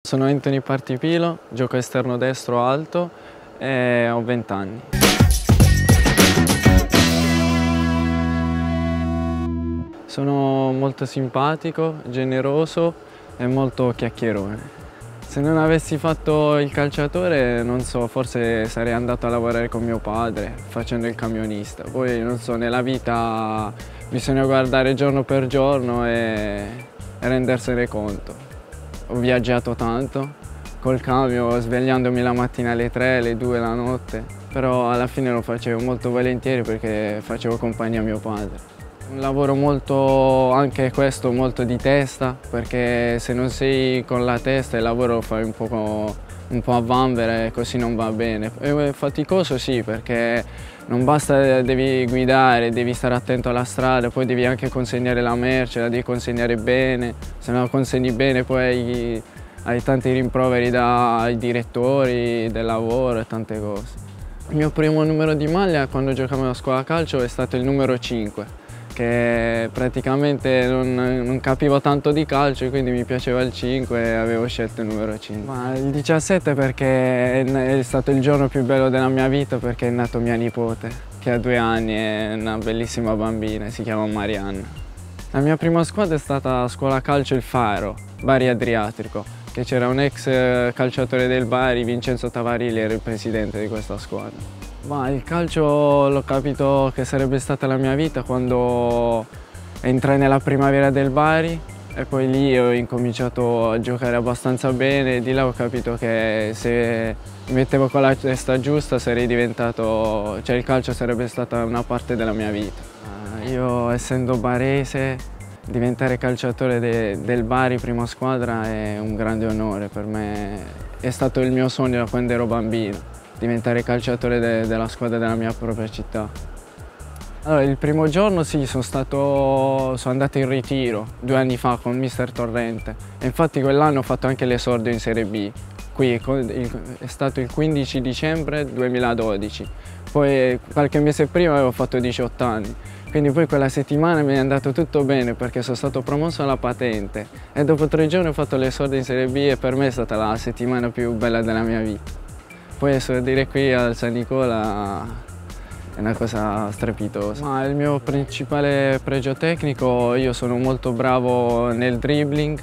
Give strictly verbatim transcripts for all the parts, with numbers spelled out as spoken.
Sono Anthony Partipilo, gioco esterno destro alto e ho venti anni. Sono molto simpatico, generoso e molto chiacchierone. Se non avessi fatto il calciatore, non so, forse sarei andato a lavorare con mio padre facendo il camionista. Poi, non so, nella vita bisogna guardare giorno per giorno e rendersene conto. Ho viaggiato tanto col camion, svegliandomi la mattina alle tre, alle due la notte, però alla fine lo facevo molto volentieri perché facevo compagnia a mio padre. Un lavoro molto, anche questo, molto di testa, perché se non sei con la testa il lavoro lo fai un po', un po' a vanvera e così non va bene. È faticoso sì, perché non basta, devi guidare, devi stare attento alla strada, poi devi anche consegnare la merce, la devi consegnare bene, se non la consegni bene poi hai, hai tanti rimproveri dai direttori del lavoro e tante cose. Il mio primo numero di maglia quando giocavo a scuola calcio è stato il numero cinque. Che praticamente non, non capivo tanto di calcio, quindi mi piaceva il cinque e avevo scelto il numero cinque. Ma il diciassette perché è stato il giorno più bello della mia vita, perché è nato mia nipote, che ha due anni, è una bellissima bambina, si chiama Marianna. La mia prima squadra è stata a scuola calcio il Faro, Bari Adriatico, che c'era un ex calciatore del Bari, Vincenzo Tavarilli, era il presidente di questa squadra. Ma il calcio l'ho capito che sarebbe stata la mia vita quando entrai nella primavera del Bari e poi lì ho incominciato a giocare abbastanza bene e di là ho capito che se mi mettevo con la testa giusta sarei diventato, cioè il calcio sarebbe stata una parte della mia vita. Io essendo barese, diventare calciatore de, del Bari prima squadra è un grande onore per me, è stato il mio sogno da quando ero bambino. Diventare calciatore de della squadra della mia propria città. Allora, il primo giorno sì, sono, stato, sono andato in ritiro due anni fa con mister Torrente e infatti quell'anno ho fatto anche l'esordio in Serie B. Qui è stato il quindici dicembre duemiladodici, poi qualche mese prima avevo fatto diciotto anni, quindi poi quella settimana mi è andato tutto bene perché sono stato promosso alla patente e dopo tre giorni ho fatto l'esordio in Serie B e per me è stata la settimana più bella della mia vita. Poi esordire qui al San Nicola è una cosa strepitosa. Ma il mio principale pregio tecnico, io sono molto bravo nel dribbling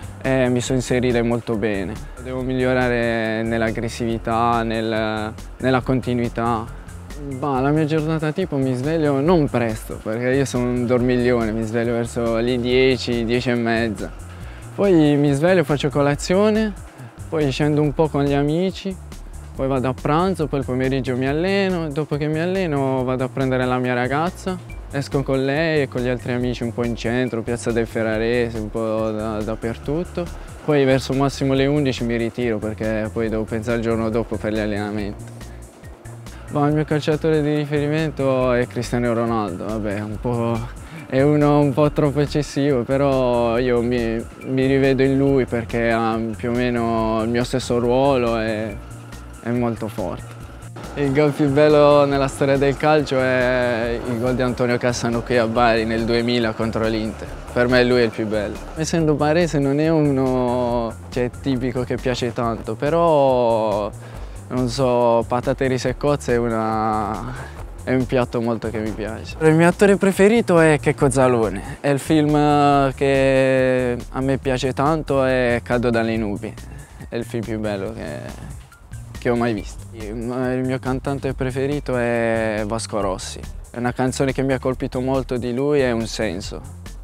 e mi so inserire molto bene. Devo migliorare nell'aggressività, nel, nella continuità. Bah, la mia giornata tipo mi sveglio non presto, perché io sono un dormiglione, mi sveglio verso le dieci, dieci e mezza. Poi mi sveglio, faccio colazione, poi scendo un po' con gli amici. Poi vado a pranzo, poi il pomeriggio mi alleno, dopo che mi alleno vado a prendere la mia ragazza, esco con lei e con gli altri amici un po' in centro, Piazza del Ferrarese, un po' da, dappertutto. Poi verso massimo le undici mi ritiro perché poi devo pensare al giorno dopo per gli allenamenti. Bah, il mio calciatore di riferimento è Cristiano Ronaldo, vabbè, un po', è uno un po' troppo eccessivo, però io mi, mi rivedo in lui perché ha più o meno il mio stesso ruolo e è molto forte. Il gol più bello nella storia del calcio è il gol di Antonio Cassano qui a Bari nel duemila contro l'Inter. Per me lui è il più bello. Essendo barese non è uno cioè, tipico che piace tanto, però non so, patate, riso e cozze è, una... è un piatto molto che mi piace. Il mio attore preferito è Checco Zalone. È il film che a me piace tanto è Cado dalle nubi. È il film più bello che... che ho mai visto. Il mio cantante preferito è Vasco Rossi. È una canzone che mi ha colpito molto di lui, è Un senso.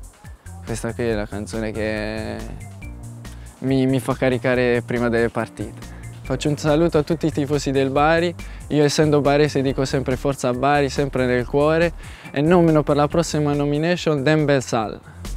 Questa qui è la canzone che mi, mi fa caricare prima delle partite. Faccio un saluto a tutti i tifosi del Bari. Io essendo barese dico sempre forza Bari, sempre nel cuore. E nomino per la prossima nomination Dembélé.